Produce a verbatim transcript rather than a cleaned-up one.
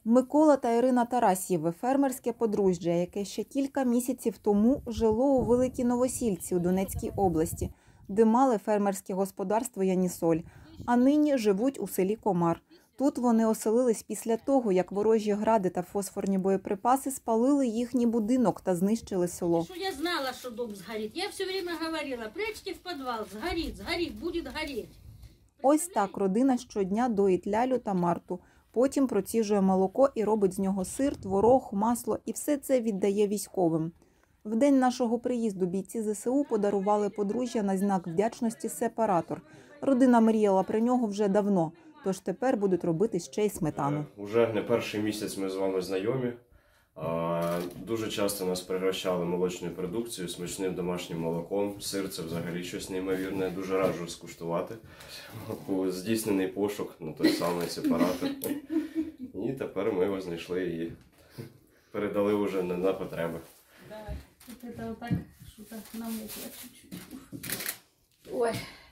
Микола та Ірина Тарасєви – фермерське подружжя, яке ще кілька місяців тому жило у Великій Новосільці у Донецькій області, де мали фермерське господарство Янісоль, а нині живуть у селі Комар. Тут вони оселились після того, як ворожі гради та фосфорні боєприпаси спалили їхній будинок та знищили село. Что я знала, что дом сгорит. Я все время говорила, прячьте в подвал, сгорит, сгорит, будет гореть. Ось так родина щодня доїть Лялю та Марту, потім проціжує молоко і робить з нього сир, творог, масло і все це віддає військовим. В день нашого приїзду бійці зе се у подарували подружжя на знак вдячності сепаратор. Родина мріяла про нього вже давно, тож тепер будуть робити ще й сметану. Уже не перший місяць ми з вами знайомі. Дуже часто нас пригощали молочною продукцією, смачним домашнім молоком. Сир – це взагалі щось неймовірне, дуже раджу скуштувати. Здійснений пошук на той самий сепаратор. І тепер ми його знайшли і передали вже на потреби. Да, вот это вот так, что-то намокла чуть-чуть. Ой.